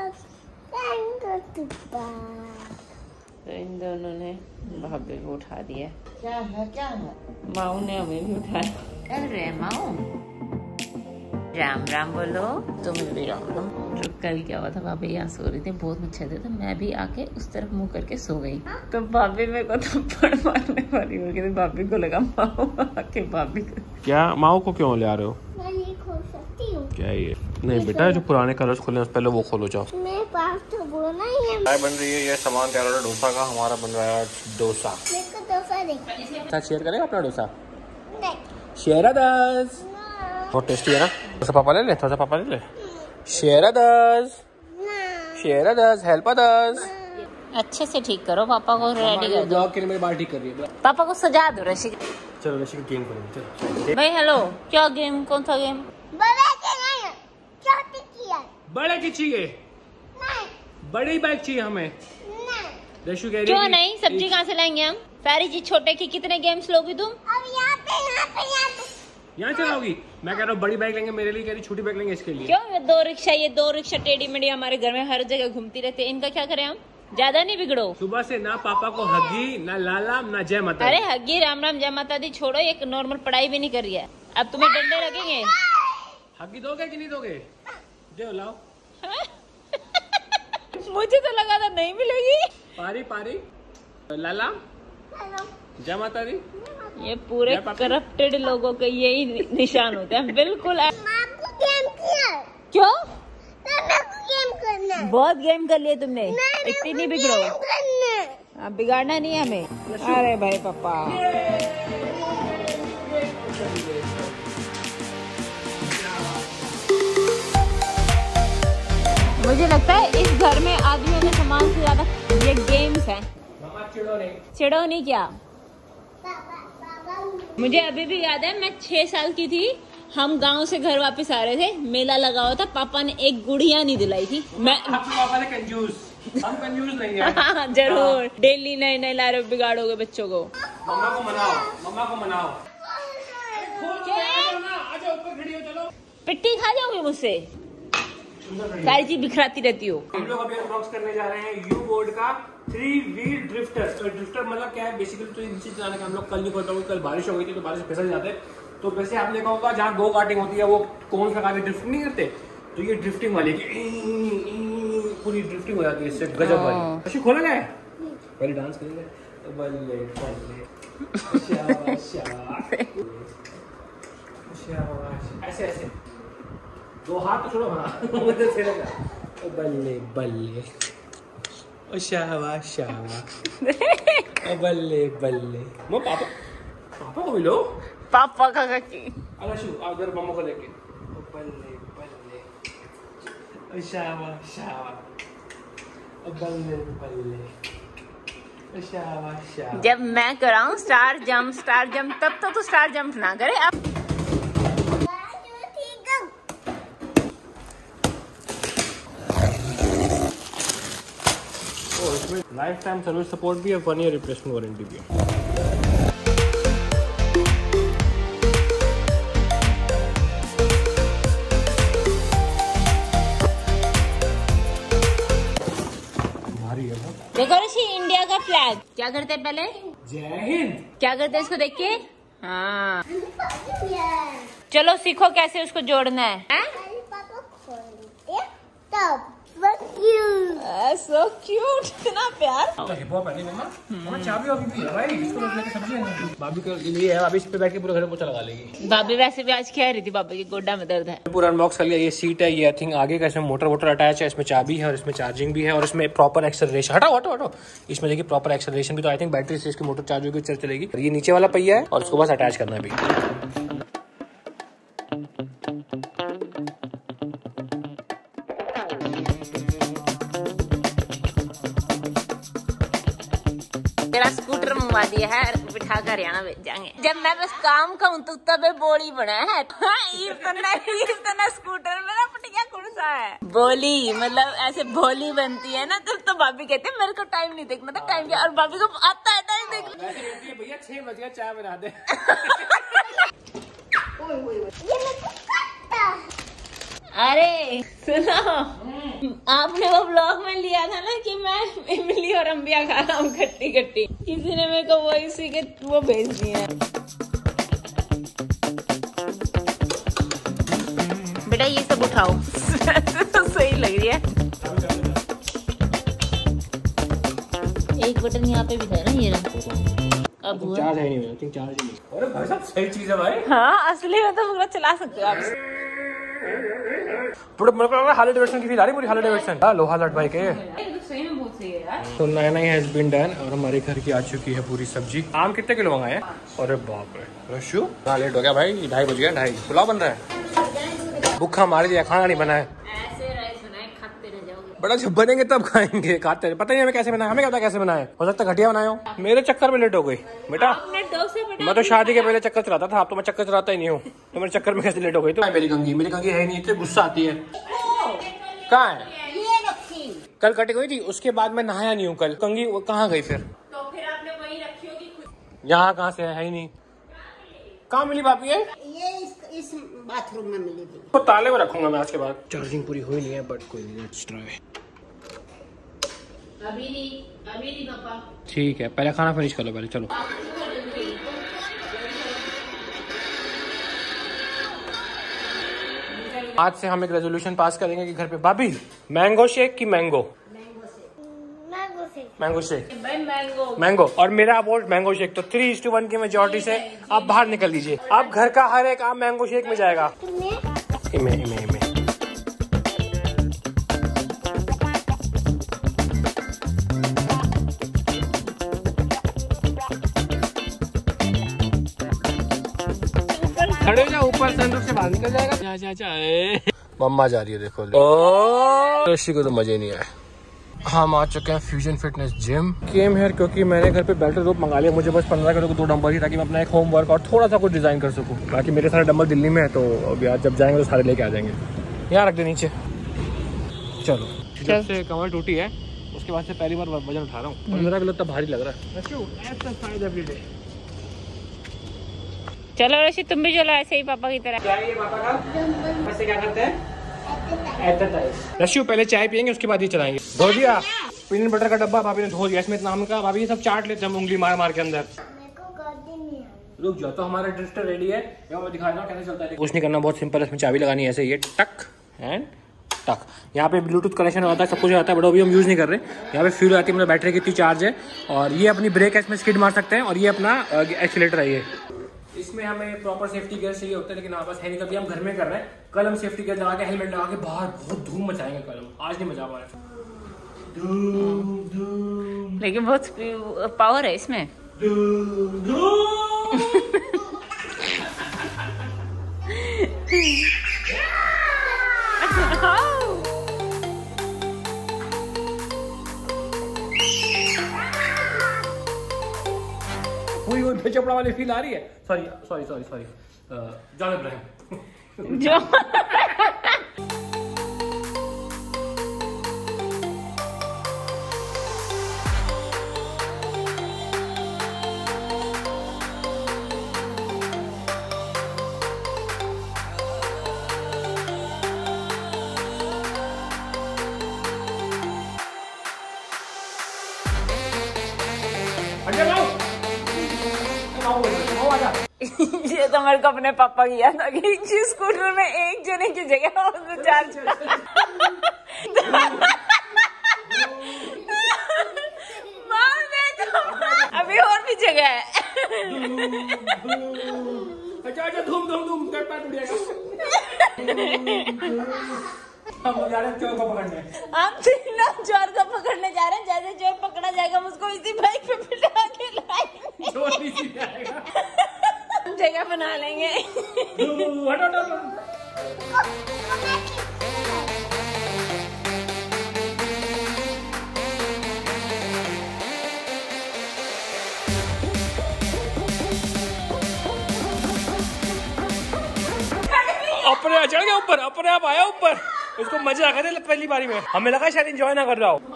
तो इन दोनों ने भाभी को उठा दिया। क्या है माऊ ने हमें भी उठाया। अरे माऊ राम राम बोलो। तुम्हें भी राम राम। तो कल क्या हुआ था, भाभी यहाँ सो रही थी, बहुत मच्छर थे, तो मैं भी आके उस तरफ मुंह करके सो गई। तो भाभी मेरे को थप्पड़ मारने वाली हो गई। भाभी को लगा माऊ आके भाभी को। क्या माऊ को क्यों ले आ रहे हो? मैं ये खोल सकती हूँ। क्या ये? नहीं बेटा, जो पुराने कलर्स खोले पहले वो खोलो जाओ। मेरे पास तो वो नहीं है। चाय बन रही है, ये सामान तैयार हो रहा है डोसा का। हमारा बन रहा है डोसा। मेरे को डोसा नहीं। शेयर करेगा अपना डोसा? नहीं। Share others. बहुत टेस्टी है ना। थोड़ा सा पापा ले ले, थोड़ा सा पापा ले ले। Share others, share others, help others. अच्छे से ठीक करो, पापा को रेडी कर दो। ब्लॉग के लिए मेरी बाल ठीक कर रही है। पापा को सजा दो रशी। चलो रशी का गेम करेंगे। चलो भाई हेलो, क्या गेम? कौन सा गेम? बड़े के नहीं, छोटी की है। बड़े की चाहिए? नहीं। बड़ी बाइक चाहिए हमें। नहीं। रशु कह रही है क्यों नहीं? सब्जी कहाँ से लाएंगे हम? सारी चीज छोटे की। कितने गेम्स लोगी तुम? अब यहाँ पे यहाँ चलाओगी? मैं कह रहा हूँ बड़ी बाइक लेंगे मेरे लिए, कह रही छोटी बाइक लेंगे इसके लिए। क्यों? ये दो रिक्शा टेढ़ी मेढ़ी हमारे घर में हर जगह घूमती रहती है। इनका क्या करें हम? ज्यादा नहीं बिगड़ो। सुबह से ना पापा को हगी, ना लाला, ना जय माता। अरे हगी राम राम जय माता दी छोड़ो, एक नॉर्मल पढ़ाई भी नहीं कर रही है। अब तुम्हें डंडे लगेंगे। हगी दोगे कि नहीं दोगे? दे लाओ। मुझे तो लगा था नहीं मिलेगी। पारी पारी लाला जय माता दी। ये पूरे करप्टेड लोगों के यही निशान होते हैं बिल्कुल। आपको गेम किया। क्यों? गेम करना। बहुत गेम कर लिए तुमने, इतनी नहीं बिगड़ो। बिगाड़ना नहीं है हमें। अरे भाई पापा, मुझे लगता है इस घर में आदमियों के सामान से ज्यादा ये गेम्स हैं। चिड़ो नहीं क्या? मुझे अभी भी याद है, मैं 6 साल की थी, हम गांव से घर वापस आ रहे थे, मेला लगा हुआ था, पापा ने एक गुड़िया नहीं दिलाई थी। मैं पापा ने कंजूस, हम कंजूस नहीं है। जरूर डेली नए नए ला रहे हो, बिगाड़ोगे बच्चों को। मम्मा को मनाओ, मम्मा को मनाओ। पिट्टी खा जाओगे मुझसे? सारी चीज बिखराती रहती हो। हम लोग अभी अनबॉक्स करने जा रहे हैं यू बोर्ड का 3 व्हील ड्रिफ्टर। तो ड्रिफ्टर मतलब क्या है? बेसिकली तो नीचे चलाने का हम लोग कल नहीं करते हुए, कल बारिश हो गई थी तो बारिश फिसल जाते। तो वैसे आपने देखा होगा जहाँ गो कार्टिंग होती है वो कौन सा कार्य ड्रिफ्ट नहीं करते, तो ये ड्रिफ्टिंग वाली पूरी ड्रिफ्टिंग हो जाती है इससे, गजब वाली। अच्छा खोला गया है, पहले डांस करेंगे। बल्ले ऐसे ऐसे दो हाथ तो छोड़ो। हाँ बल्ले बल्ले शाबाश शाबाश। बल्ले बल्ले। वो पापा, पापा को मिलो। पापा का की अगशु अगर मम्मा को लेके। बल्ले बल्ले शाबाश शाबाश। बल्ले बल्ले शाबाश शाबाश। जब मैं कराऊं स्टार जंप तब तो तू स्टार जंप ना करे। अब इसमें लाइफ टाइम सर्विस सपोर्ट भी है, 1 ईयर रिप्लेसमेंट वारंटी भी है। देखो ऋषि, इंडिया का फ्लैग क्या करते हैं पहले? जय हिंद। क्या करते हैं इसको देख के? हाँ चलो सीखो कैसे उसको जोड़ना है। So cute, इतना प्यार। भाभी को ये है, भाभी इस पे बैठ के पूरे घर में पोछा लगा लेगी। भाभी वैसे भी आज कह रही थी भाभी की गोड्डा में दर्द है। पूरा अनबॉक्स कर लिया। ये सीट है, ये आई थिंक आगे का, इसमें मोटर वोटर अटैच है, इसमें चाबी है और इसमें चार्जिंग भी है और इसमें प्रॉपर एक्सेलरेशन। हटाओ हटाओ हटाओ। इसमें देखिए प्रॉपर एक्सेलरेशन भी, तो आई थिंक बैटरी से इसकी मोटर चार्ज होगी, चलेगी। ये नीचे वाला पहिया है और उसको बस अटैच करना है भी। तेरा स्कूटर मंगवा दिया है, बिठा कर हरियाणा भेज जाएंगे। जब मैं बस काम खाऊं तो तब बोली बना है। इतना स्कूटर मेरा पटिया कौन सा है? बोली मतलब ऐसे बोली बनती है ना, तो भाभी कहते हैं मेरे को टाइम नहीं देखना था, टाइम क्या, और भाभी को आता है टाइम देखना। भैया 6 बज गया, चाय बना दे। अरे सुनो, आपने वो ब्लॉग में लिया था ना कि मैं इमली और अम्बिया खा रहा हूँ खट्टी खट्टी, किसी ने मेरे को वो इसी के वो भेज दिया। बेटा ये सब उठाओ। सही लग रही है। एक बटन यहाँ पे भी था ना, ये अब हुआ। चार्ज है नहीं, चार्ज नहीं। अरे भाई साहब सही चीज है भाई। हाँ असली में तो पूरा चला सकते हो आप। पूरा मेरे को लग रहा है हार्ले डेविडसन की फील आ रही, पूरी हार्ले डेविडसन। लोहा लट बाइक है। सही में बहुत सही है यार। तो नया हैज बीन डन और हमारे घर की आ चुकी है पूरी सब्जी। आम कितने किलो मंगाए हैं? अरे बाप रे रशु, लेट हो गया भाई, 2:30 बज गया। 2:30 पुलाव बन रहा है। भूखा मार दिया, खाना नहीं बना है। बड़ा जब बनेंगे तब खाएंगे, खाते हैं। पता नहीं हमें कैसे बनाया, हमें क्या पता कैसे बनाए। हो सकता है घटिया बनाए हो। मेरे चक्कर में लेट हो गई बेटा। मैं तो शादी के पहले चक्कर चलाता था, अब तो मैं चक्कर चलाता ही नहीं हूँ। तो मेरे चक्कर में कैसे लेट हो गई? तो मेरी कंगी है नहीं, इतनी गुस्सा आती है। कहाँ है? कल कटी गई थी, उसके बाद मैं नहाया नहीं हूँ कल। कंगी कहाँ गई फिर? तो फिर आपने वही रखी होगी। यहाँ कहाँ से है ही नहीं। कहाँ मिली भाभी? ये इस बाथरूम में मिली थी। तो ताले में रखूंगा मैं आज के बाद। चार्जिंग पूरी हुई नहीं है बट कोई नहीं, लेट्स ट्राई। अभी नहीं पापा। ठीक है, पहले खाना फिनिश कर लो पहले, चलो। आज से हम एक रेजोल्यूशन पास करेंगे कि घर पे भाभी मैंगो शेक की मैंगो शेक मैंगो और मेरा वोट मैंगो शेक। तो 3:1 की मेजोरिटी से आप बाहर निकल लीजिए। अब घर का हर एक आम मैंगो शेक में जाएगा। इमे खड़े हो जाओ, ऊपर सनरूफ से बाहर निकल जाएगा। जा मम्मा जा रही है, देखो। ओ ऋषि को तो मजे नहीं आए। हम आ चुके हैं Fusion Fitness gym. Came here क्योंकि मैंने घर पे बेल्ट रोप मंगा लिया। मुझे बस 15 किलो को 2 डंबल ही, ताकि मैं अपना एक होम वर्क और थोड़ा सा कुछ डिजाइन कर सकूं। बाकी मेरे सारे डंबल दिल्ली में है, तो अभी आज जब जाएंगे तो सारे लेके आ जाएंगे। यहाँ रख दे नीचे। चलो जब से कमर टूटी है उसके बाद से पहली बार वजन उठा रहा हूँ। 15 किलो तो भारी लग रहा है। चलो ऋषि तुम भी चलो ऐसे ही पापा की तरह। पापा का वैसे क्या करते हैं? रशियो पहले चाय पियेंगे, उसके बाद ही चलाएंगे। धो दिया पीनट बटर का डब्बा, भाभी ने धो दिया। इसमें इतना हमने कहा भाभी ये सब चाट लेते हम उंगली मार मार के अंदर। रुक जाओ, तो हमारा ड्रिफ्टर रेडी है। मैं दिखा रहा हूँ कैसे चलता है। कुछ नहीं करना, बहुत सिंपल है। इसमें चाबी लगानी है ऐसे, ये टक एंड टक। यहाँ पे ब्लूटूथ कनेक्शन होता है, सब कुछ आता है, बट अभी हम यूज नहीं कर रहे। यहाँ पे फ्यूल आती है, मतलब बैटरी कितनी चार्ज है। और ये अपनी ब्रेक है, इसमें स्किड मार सकते हैं। और ये अपना एक्सीलेटर है। ये इसमें हमें प्रॉपर सेफ्टी गियर चाहिए होता है, लेकिन हमारे पास है नहीं। कभी हम घर में कर रहे हैं। कल हम सेफ्टी गियर लगा के, हेलमेट लगा के बाहर बहुत धूम मचाएंगे। कल हम, आज नहीं मचा पा रहे। लेकिन बहुत पावर है इसमें। पूरी वो चपड़ा वाली फील आ रही है। सॉरी जान इब्राहिम जो ये तो मेरे को अपने पापा की याद आ गई। स्कूटर में एक जने की जगह उसमें 4 अभी और भी जगह है। अच्छा धूम हम जा रहे हैं चोर को पकड़ने। हम 3 लोग चोर को पकड़ने जा रहे हैं। जैसे चोर पकड़ा जाएगा हम उसको इसी बाइक पे बिठा के लाएंगे। चोर नहीं जाएगा, जगह बना लेंगे। अपने चढ़ गया ऊपर, अपने आप आया ऊपर। इसको मजा आ गया पहली बारी में। हमें लगा शायद एंजॉय ना कर रहा हो।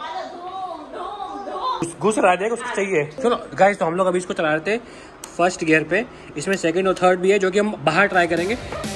घुस रहा है, उसको चाहिए। चलो गाइस, तो हम लोग अभी इसको चला रहे थे फर्स्ट गियर पे। इसमें सेकंड और थर्ड भी है, जो कि हम बाहर ट्राई करेंगे।